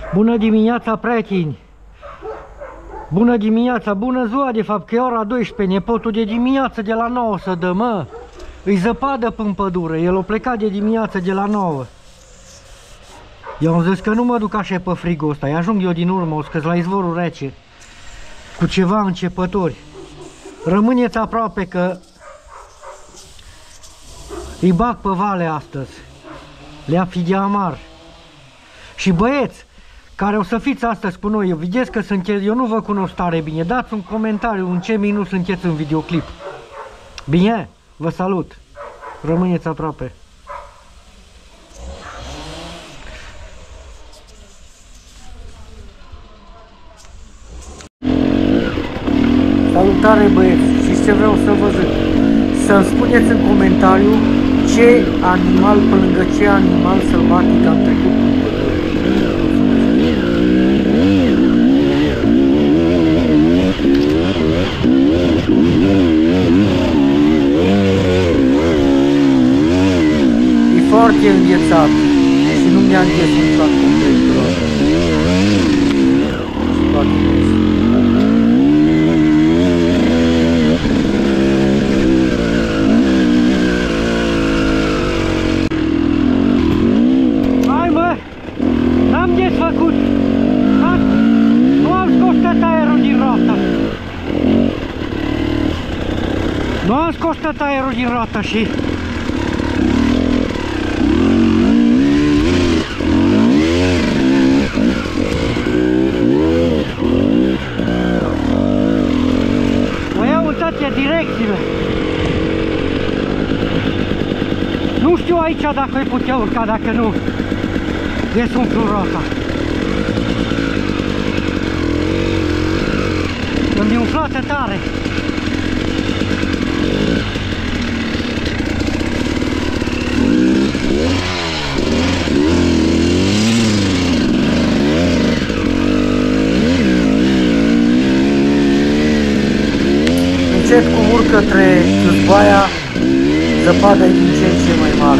Bună dimineața, prieteni! Bună dimineața, bună ziua, de fapt, că e ora 12, nepotul de dimineață de la 9 să dă, mă! Îi zăpadă până pădure, el o plecat de dimineață de la 9. Eu am zis că nu mă duc așa pe frigul ăsta, ajung eu din urmă, o scăz la izvorul rece, cu ceva începători. Rămâneți aproape că îi bag pe vale astăzi, le-a fi de amar. Și băieți, care o să fiți astăzi cu noi, vedeți că sunteți, eu nu vă cunosc tare bine, dați un comentariu în ce minut sunteți în videoclip. Bine? Vă salut! Rămâneți aproape! Salutare, băieți! Și ce vreau să vă zic? Să-mi spuneți în comentariu ce animal, pe lângă ce animal sălbatic am trecut. E foarte înghețat și nu mi-a înghețat complet. Hai, mă! N-am desfăcut! Nu am scos tot aerul din roată! Nu am scos tot aerul din roată și... Mă iau în toate direcțiile. Nu știu aici dacă îi putea urca, dacă nu desumflu roata. Îmi umflată tare. Încet cum urc către Câzbaia, zăpada e din ce în ce mai mare.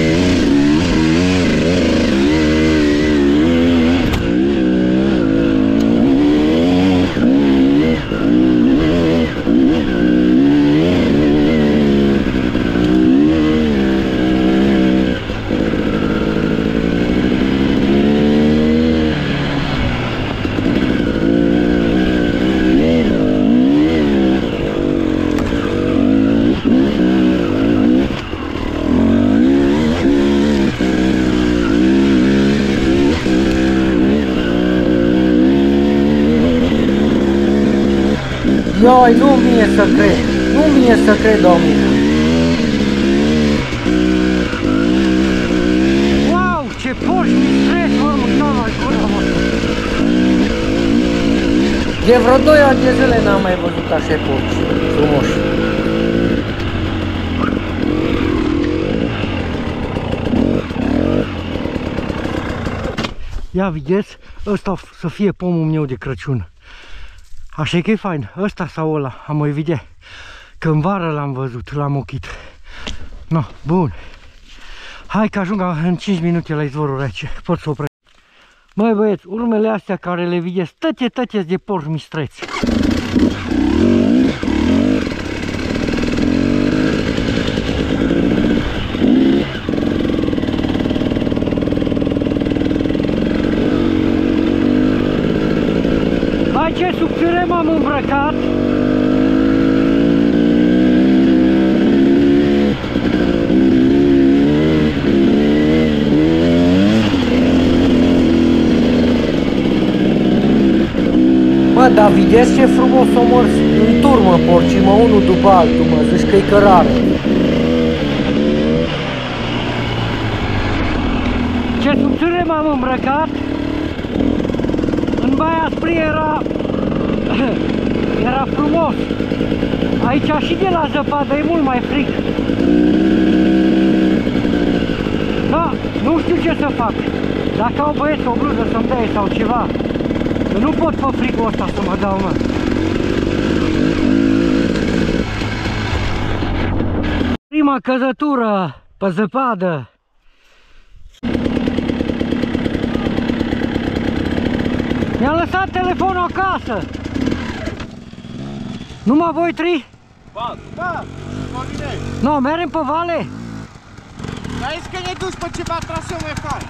Ioi, nu mi-e să cred, nu mi-e să cred, domnule. Wow, ce porci mi-stres, mă, de vreo 2 ani de zile n-am mai văzut așa porci frumoși. Ia vedeți, ăsta să fie pomul meu de Crăciun. Așa că e fain, ăsta sau ăla, am mai vedea, că în vară l-am văzut, l-am ochit. No, bun. Hai că ajung în 5 minute la izvorul rece, pot să opresc. Măi băieți, urmele astea care le vedeți, tăte de porci mistreți. Hai ce subțire m-am îmbrăcat. Mă, dar vedeți ce frumos o mors în turmă porcii, mă, unul după altul, mă, zici că-i cărare. Ce subțire m-am îmbrăcat. În Baia Spre era frumos. Aici și de la zăpadă e mult mai frig. Da, nu știu ce să fac. Dacă au băieți o bluză să-mi dea sau ceva. Că nu pot pe frigul ăsta să mă dau, mă. Prima căzătură pe zăpadă. Mi-a lăsat telefonul acasă. Numai voi trei? Da, Corinești. Nu, mergem pe vale? Dar ești că ne duci pe ceva traseu mai fain.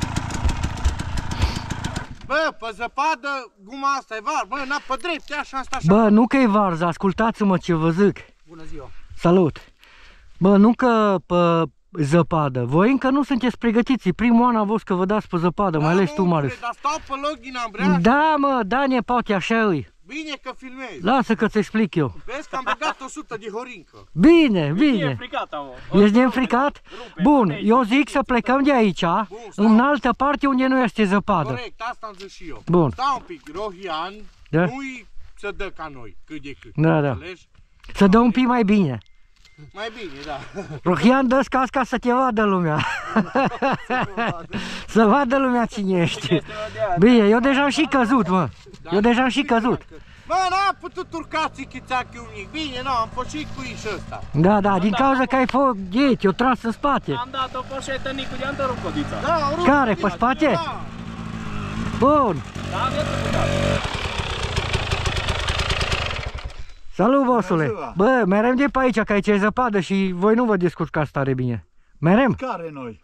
Bă, pe zăpadă, guma asta e var, bă, n-a pe drept, e așa, asta așa. Bă, nu că e varză, ascultați-mă ce vă zic. Bună ziua. Salut. Bă, nu că pe zăpadă, voi încă nu sunteți pregătiți. Primul an am văzut că vă dați pe zăpadă, mai ales tu, Marius. Dar stau pe loc din ambreaj. Da, mă, da, nepoate, așa îi. Bine că filmezi. Lasă că-ți explic eu. Vezi că am băgat 100 de horincă. Bine, bine. E fricat, mă. Ești neînfricat? Bun, eu zic să plecăm de aici, în altă parte unde nu este zăpadă. Corect, asta am zis și eu. Bun. Stai un pic, Rohian, Da? nu-i să dă ca noi, cât de cât. Da, da. Înțelegi? Să dă un pic mai bine. Mai bine, da. Rohian, dă-ți casca să te vadă lumea. Să vadă lumea cine ești. Bine, eu deja am și căzut, mă. Eu deja am și căzut. Bă, n-am putut urca țichițachi unic. Bine, nu, am fost și cu iși ăsta. Da, da, din cauza că ai fost gheti, eu tras în spate. Am dat o poșetă, Nicu, de-am tărupt codița. Da, rup Care, codița, pe spate? Da. Bun. Da, aveți putat. Salut, bossule. Bă, merem de pe aici, că aici e zăpadă și voi nu vă descurcați tare bine. Merem? Care noi?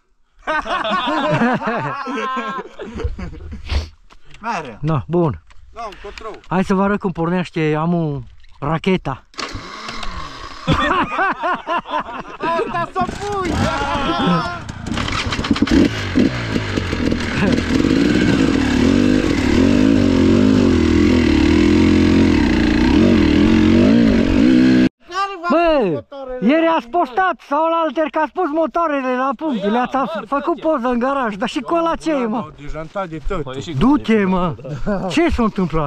Mere. No, bun. Da, încotro. Hai să vă arăt cum pornește amul racheta. Asta să pui! Bă, ieri ați postat sau la alter că ați pus motoarele la punct, le-ați făcut poză în garaj, dar și cu ăla ce e, mă? Dejantat de tot. Du-te, mă! Ce s-a întâmplat?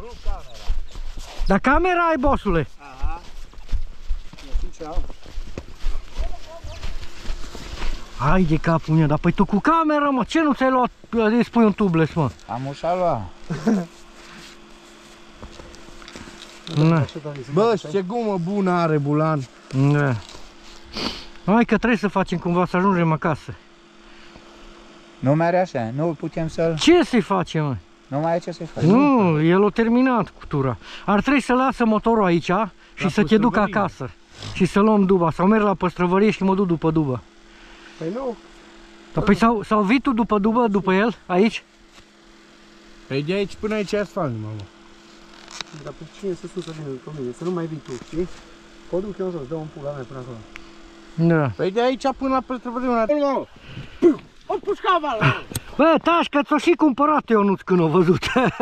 Dar camera ai, bossule? Hai de capul meu, dar păi tu cu camera, mă, ce nu ți-ai luat, îi spui un tubeless, mă? Am ușa lua. Na, Bă, și ce gumă bună are Bulan. na. Hai că trebuie să facem cumva să ajungem acasă. Nu mere așa, nu putem să-l... Ce să-i facem, mă? Nu mai e ce să-i faci. Nu, el a terminat cu tura. Ar trebui să lasă motorul aici și să te duc acasă. Și să luăm duba, sau merg la păstrăvărie și mă duc după dubă. Păi nu. Dar păi sau vii tu după dubă, după el, aici? Păi de aici până aici ați fac, mamă. Dar pe cine să sus să vină după mine? Să nu mai vii tu, știi? O duc eu jos, dă un pula mea până acolo. Da. Păi de aici până la păstrăvărie, mamă. O pușcava la. Bă, tași că ți-o și cumpărat Ionuț când o văzut.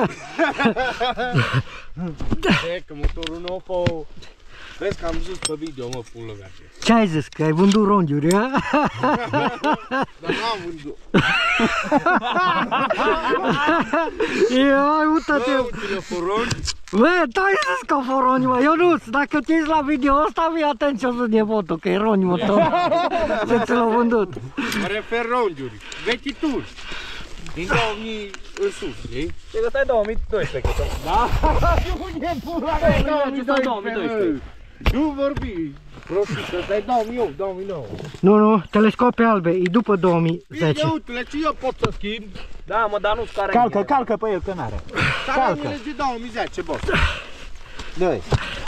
E că motorul nou pe... Vezi că am zis pe video, mă, pulă mea. Ce ai zis? Că ai vândut rongiuri, a? Dar n-am vândut. Ia, uite-te! Bă, uite-le foron. Bă, tu ai zis că foroni, mă, Ionuț, dacă te uiți la video ăsta, fii atent ce-o zis nepotul, că e roni, mă, tot. Ce ți l-au vândut? Mă refer rongiuri, vechituri. Din 2000 în sus, știi? Cred că stai 2012, cred că. Da? Unde pula mea? 2012. Nu vorbi, prostit, ăsta e 2008, 2009. Nu, nu, telescope albe, e după Bine, 2010. uite-le, ce eu pot să schimb? Da, mă, dar nu-ți care. Calcă pe el că n-are. Caranele de 2010, boss. Dă-i.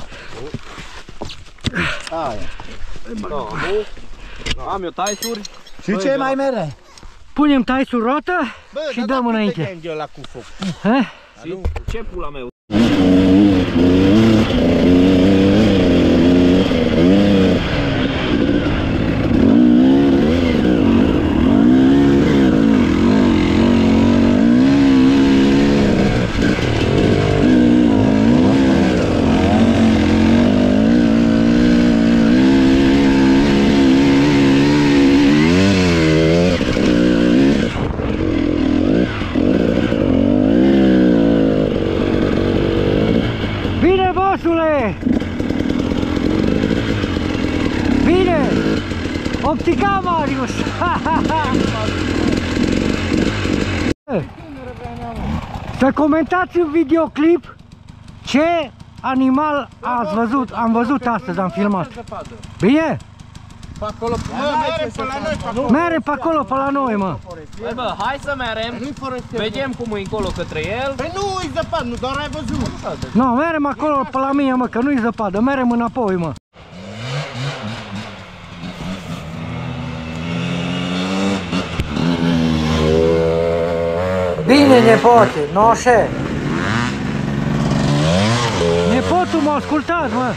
Aia. Am eu taisuri. Și ce mai mere? Punem taisul rotă și dăm înainte. Bă, dar ăla cu foc. Ha? Și ce pula mea? Bine, bossule! Bine! Optica Marius! Să comentați în videoclip ce animal ați văzut, am văzut astăzi, am filmat. Bine? Pe acolo, mă, merem pe la noi, pe acolo. Merem pe acolo, pe la noi, mă. Băi, bă, hai să merem. Nu-i forestier. Vedem cum e încolo către el. Păi nu-i zăpadă, nu, doar ai văzut. Nu, merem acolo pe la mine, mă, că nu-i zăpadă. Merem înapoi, mă. Bine, nepote, nu așa. Nepotul m-a ascultat, mă.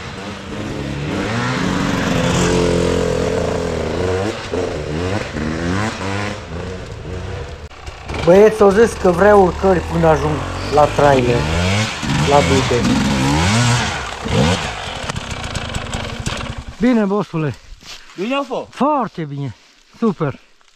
Băieți au zis că vreau urcări până ajung la trailer, la dute. Bine, bossule. Bine a fost. Foarte bine. Super.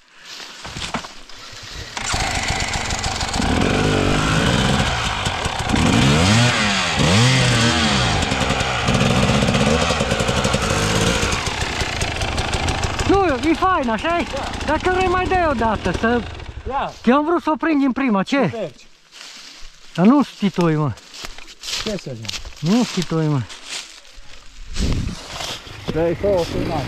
Nu, e fain, așa-i? Dacă vrei mai dai o dată, să... Ia. Că eu am vrut să o prind din prima, ce? Dar nu stitoi, mă. Ce să zic? Nu stitoi, mă. Dă-i fă o filmare.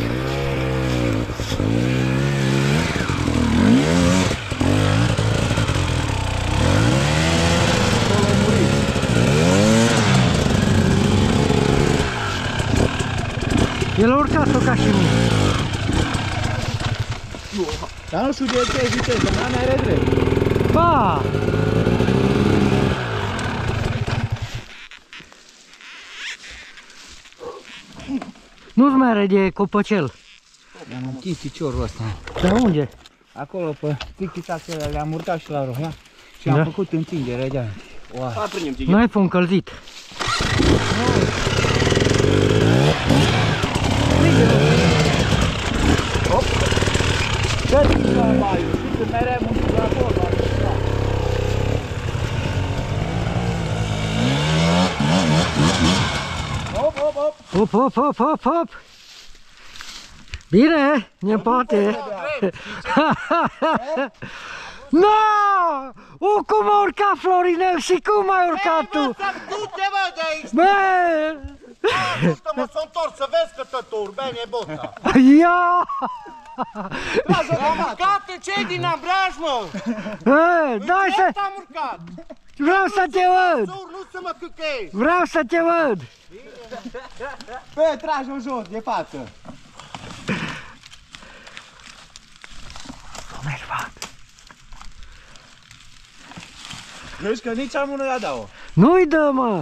El a urcat-o ca și mine. Dar nu știu de ce ai viteză, dar n-are drept. Ba! Nu-ți mere de copăcel. Mi-am întins piciorul ăsta. Dar unde? Acolo pe tic-tac le-am urcat și la rohea și am Da? făcut întingere de aia. Wow. Hai, prindem tighe. N-ai fost încălzit. Dă-ți la baiul, și când merem la acolo. Hop, hop, hop, hop, hop. Bine, nepoate. No! Cum a urcat Florinel și cum ai urcat tu? Du-te, mă, de aici. Bă! Ascultă-mă, s-a întors, să vezi că tătur, bine, bota. Ia! Am urcat, ce-i din Ambreaj, mă? Dai să... Am urcat. Vreau să te văd! Nu să mă câcăiești. Vreau să te văd! Bă, tragi-o jos, de față. Nu merg, fac. Vezi că nici am nu-i dau. Nu-i dă, mă!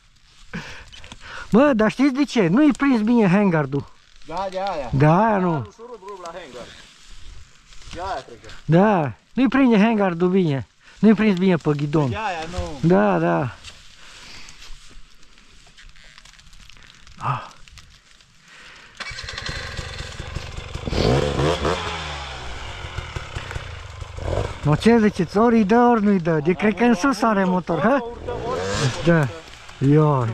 Mă, dar știți de ce? Nu-i prins bine hangardul. Da, de aia. De aia nu. La hangar. De aia, cred că. Da, nu-i prinde hangardul bine. Nu-i prins bine pe ghidon. De aia nu. Da, da. Ah. Mă, ce ziceți? Ori îi dă, ori nu-i dă. De cred că în sus are motor, ha? Da. Ioi.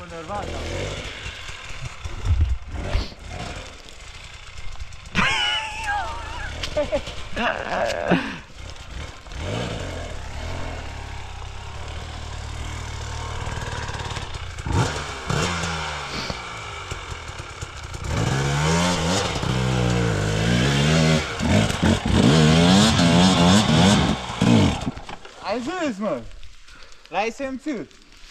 Ai zis, mă. L-ai simțit.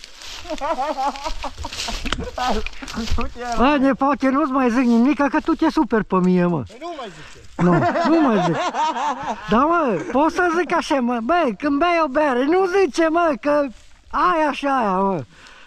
Bă, nepoate, nu-ți mai zic nimic, că tu te super pe mine, mă. Păi nu mai zice. Nu, nu mai zic. Da, mă, pot să zic așa, mă. Bă, când bei o bere, nu zice, mă, că aia și aia, mă.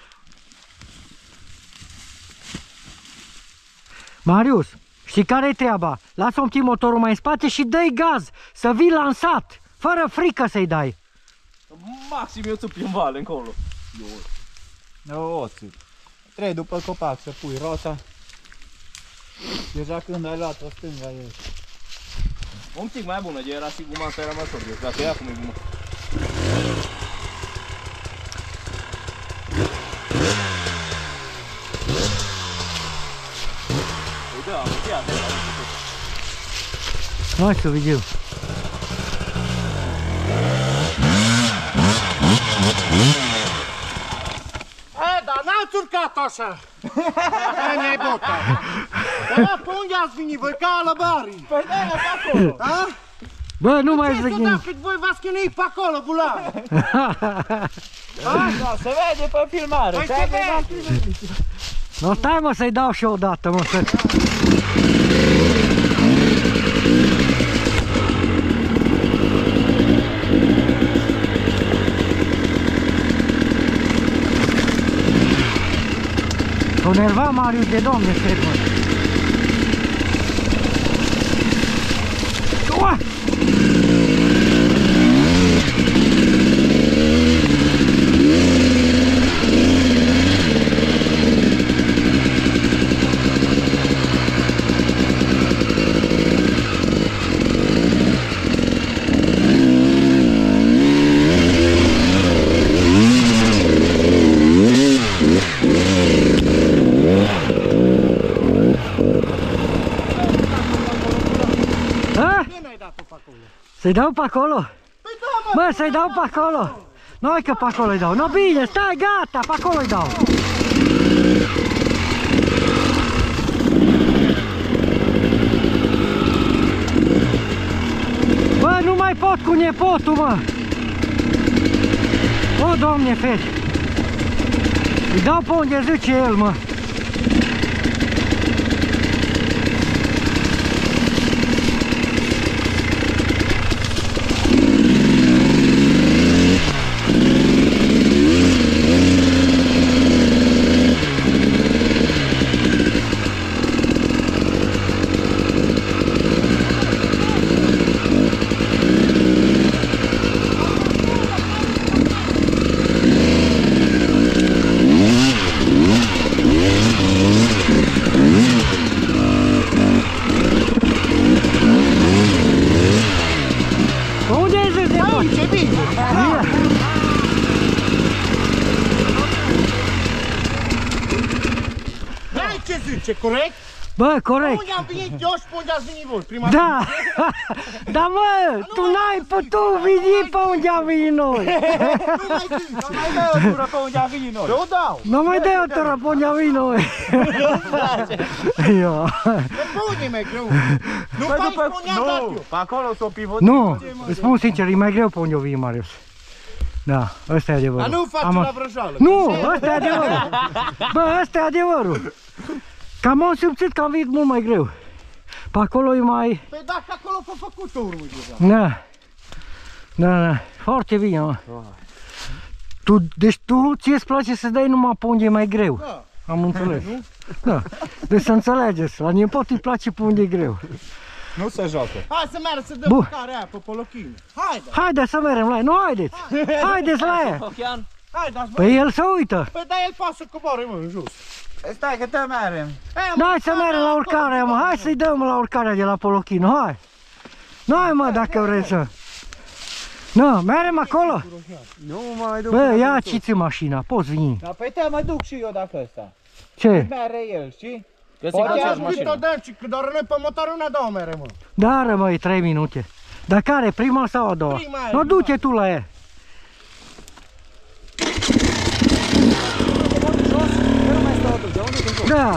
Marius, știi care e treaba? Lasă un pic motorul mai în spate și dă-i gaz, să vii lansat, fără frică să-i dai. Maxim eu țupi în vale încolo. Nu, o țip. Trebuie după copac să pui rota. Deja când ai luat-o stânga ești. Un pic mai bună, de era sigur man să era mai sorghet. Dacă e acum e bună. Da, am Hai să vedem. Dar n-am n-ați urcat așa? Hai, ne-ai bota. Dar pe unde ați venit voi, ca alăbarii? Păi de-aia pe acolo. Da? Bă, nu mai Ce zic să nimic. dau cât voi v-ați chinuit pe acolo, bulan? Da, se vede pe filmare. Păi se vede. No, stai mă să-i dau și eu odată, mă, să... S-o nerva Marius de domne, cred, mă. Ua! Să-i dau pe acolo? Bă, să-i dau pe acolo! Nu, că pe acolo-i dau. No, bine, stai, gata, pe acolo-i dau. Bă, nu mai pot cu nepotul, mă! O, Doamne, fete! Îi dau pe unde zice el, mă! Ce zice, corect? Bă, corect. Unde am venit eu și pe unde ați venit voi? Prima Da! Da, mă, tu n-ai putut veni pe unde am venit noi. Nu mai zici. Nu mai dai o tură pe unde am venit noi. Eu dau. Nu mai dai o tură pe unde am venit noi. Io. Pe unde e mai greu? Nu Păi pe aici, după... pe unde am dat Nu, eu. pe acolo s-o pivot. Nu, îți spun sincer, e mai greu pe unde o vii, Marius. Da, ăsta e adevărul. Dar nu faci la vrăjeală. Nu, ăsta e adevărul. Bă, ăsta e adevărul. Că am simțit că am venit mult mai greu. Pe acolo e mai... Păi dacă acolo f-a făcut-o urmă deja. Da. Da, da. Foarte bine, mă. Deci tu ție-ți place să dai numai pe unde e mai greu. Da. Am înțeles. Da. Deci să înțelegeți, la nepot îi place pe unde e greu. Nu se joacă. Hai să meargă să dăm Bun. mâncarea aia pe polochine. Haide. Haide să mergem la ea, nu haideți! Haideți la ea! Ochian. Haide, bă. Păi el se uită! Păi da, el poate să coboare, mă, în jos. Stai că te mergem. Hai să mergem la urcarea, mă! Hai să-i dăm la urcarea de la Polochino, hai! Hai, mă, dacă vreți să... Nu, mergem acolo? Nu mai duc. Bă, ia ciți mașina, poți veni. Da, păi te mă duc și eu dacă ăsta. Ce? Mere el, știi? Că se Poate face aș mașină. Cât o dăm, ci că doar noi pe motorul ne dau mere, mă. Da, rămâi 3 minute. Dar care, prima sau a doua? Prima e, Nu, du-te tu la ea. Da.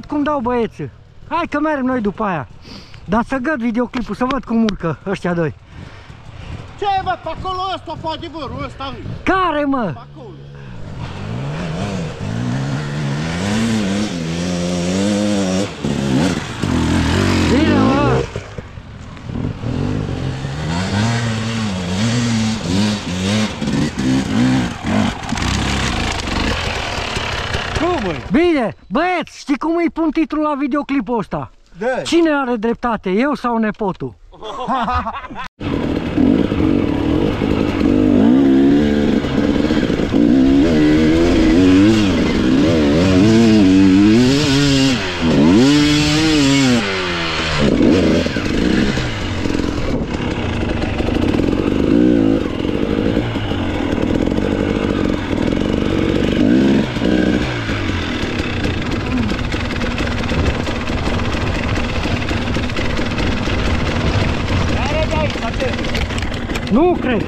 cum dau băieții. Hai că mergem noi după aia. Dar să găd videoclipul, să văd cum urcă ăștia doi. Ce bă, pe acolo ăsta, pe adevărul ăsta, Care, mă? pe acolo. Bine, mă! Cum, mă? Bine, băieți, știi cum îi pun titlul la videoclipul ăsta? Da. Cine are dreptate, eu sau nepotul? Nu cred.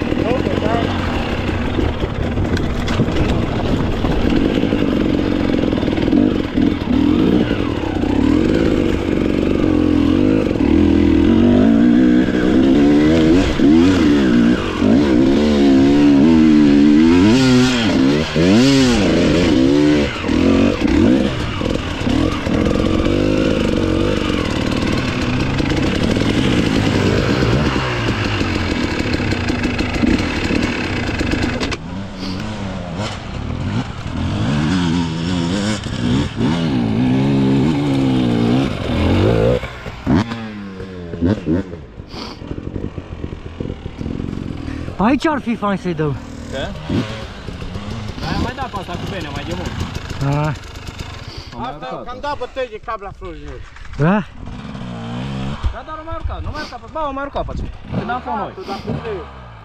Aici ar fi fain să-i dăm. Da? Am mai dat pe asta cu bine, mai de mult. Da. Asta eu cam dat bătăi de cap la Florine. Da? Da, dar nu m-a urcat, nu m-a urcat pe... Ba, o m-a urcat pe aceea. Când am fost noi. Tu dacă vrei.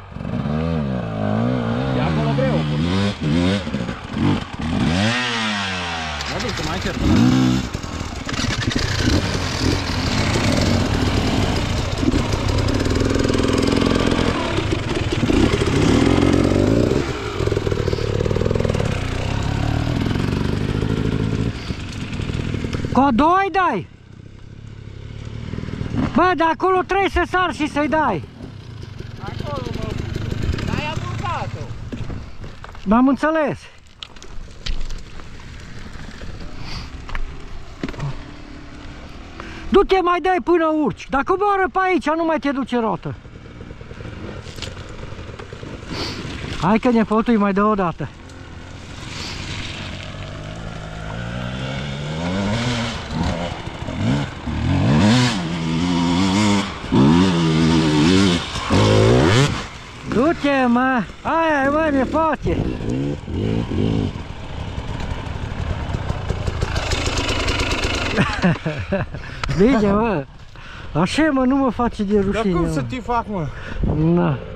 De acolo greu. Mă duc să mai încerc. Cu a doua îi dai? Bă, de acolo trebuie să sar și să-i dai. Acolo, mă. Dar i-am urcat-o. M-am înțeles. Du-te, mai dai până urci. Dacă coboară pe aici, nu mai te duce rotă. Hai că nepotul îi mai dă o dată. Du-te, mă! Aia, mă, nepoate! Bine, mă! Așa, mă, nu mă face de Dar rușine, cum mă. să te fac, mă? Na.